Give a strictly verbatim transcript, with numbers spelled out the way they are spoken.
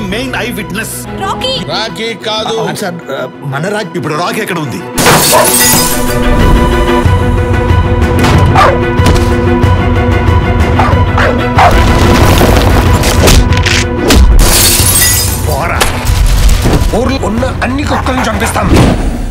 Main eye witness. Rocky Rocky కాదు sir, మన Rocky. ఇప్పుడు రాకీ ఎక్కడ ఉంది? ఊర్లో ఉన్న అన్ని కుక్కలను చంపిస్తాం.